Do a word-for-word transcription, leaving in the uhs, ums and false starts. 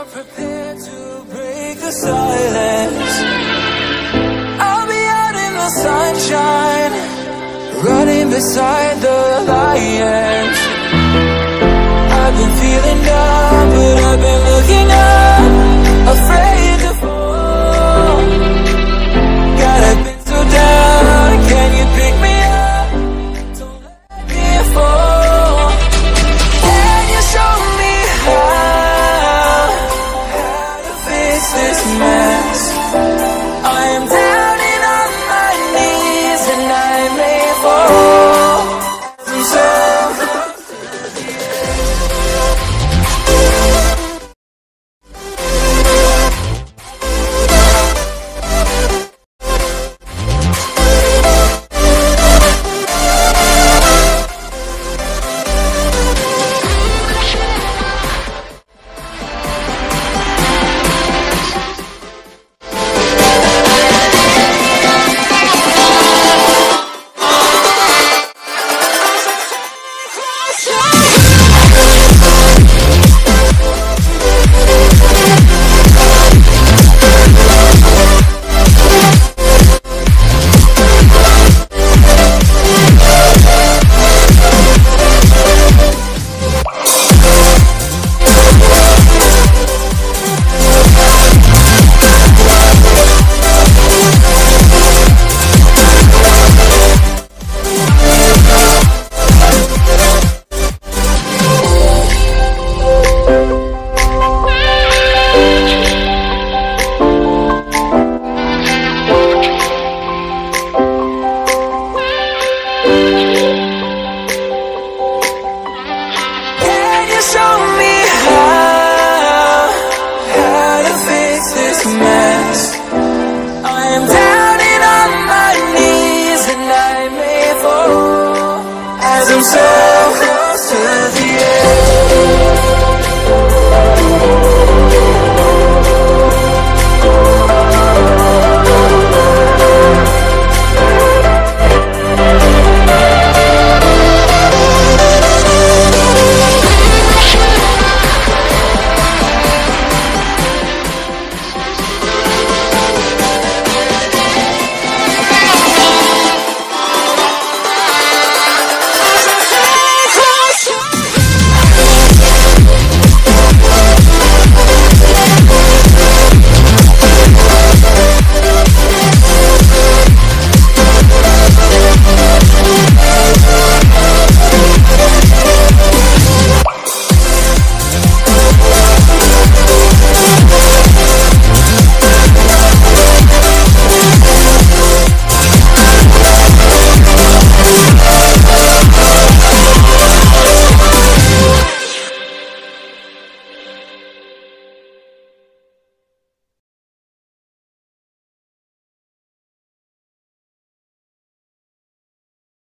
Prepare to break the silence. I'll be out in the sunshine, running beside the lions. I've been feeling down, but I've been looking up, afraid to fall. God, I've been so down, can you pick me up? Don't let me fall. Can you show me how, how to fix this mess? I am down and on my knees, and I may fall. I'm so I'm so